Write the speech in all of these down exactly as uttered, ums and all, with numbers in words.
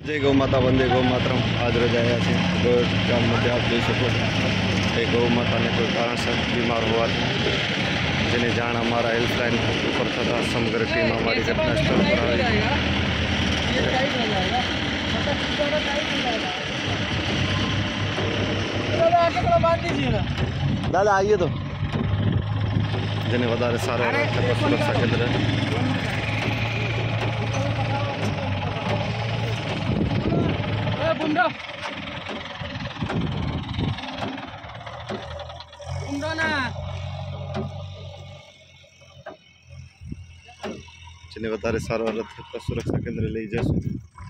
जय गौ माता वंदे गौ मातरम। आज रजाया छे गाम मध्य आप જોઈ શકો છો કે ગૌ માતાને કોઈ કારણસર બીમાર હોવાથી જેની જાણ અમારા હેલ્પલાઇન ઉપર થતાં સમગ્ર ટીમ અમારી ઘટના સ્થળ પર આવી। દાદા આવીએ તો જેને વધારે સારો સુરક્ષા કેન્દ્ર Bunda. Bunda na. જેને વધારે સારવાર થતા સુરક્ષા કેન્દ્રે લઈ જશું।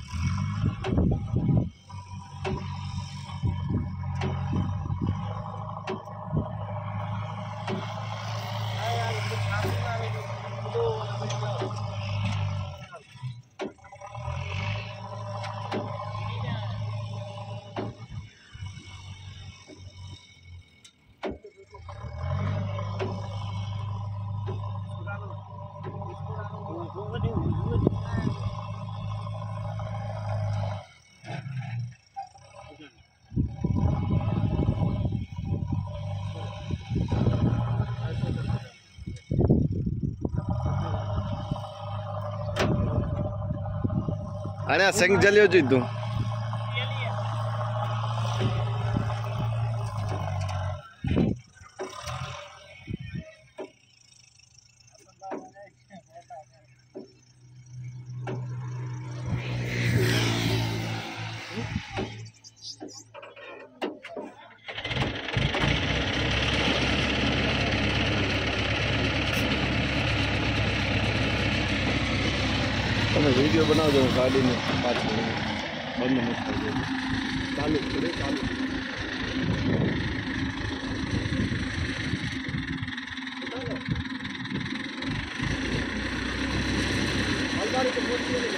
अरे संग जलियो जी तू તમે વિડીયો બનાવજો ગાડીને પાછળ બંધ ન થઈ જાય ચાલુ કરે ચાલુ अलमारी को खोल दिया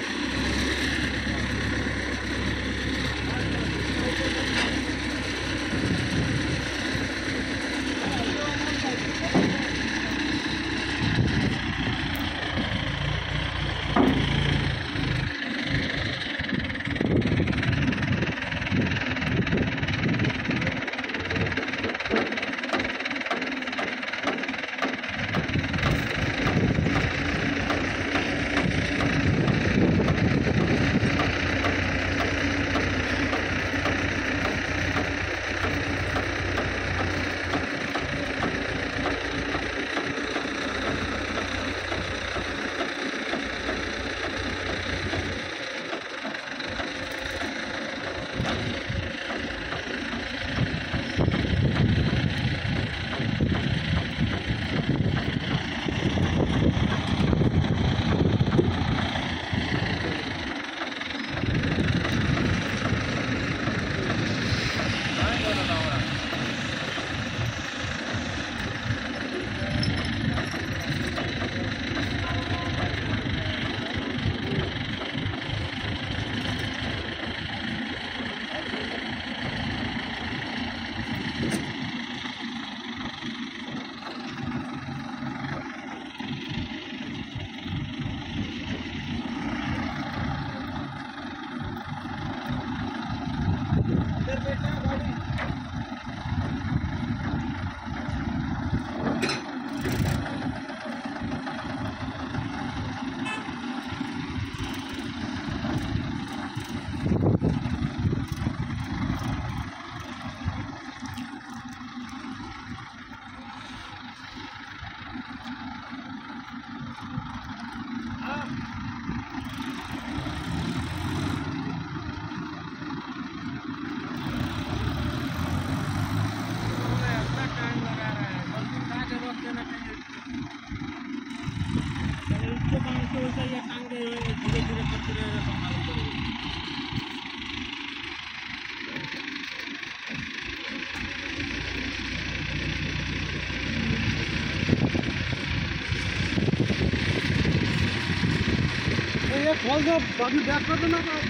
कॉल जो बाकी बैक कर देना था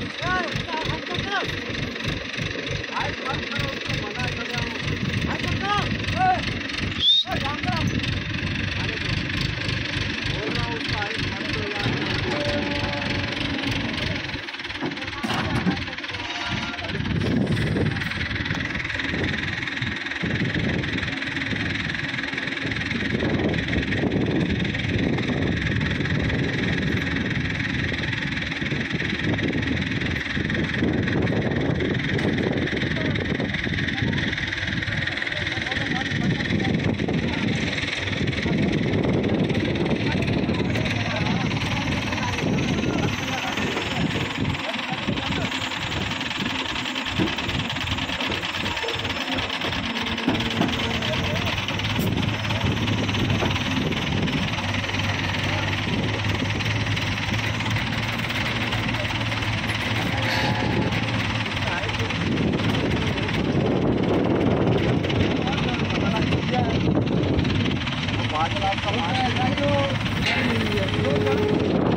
आई बात करो उसको मना कर रहा हूं आई पाँच लाख का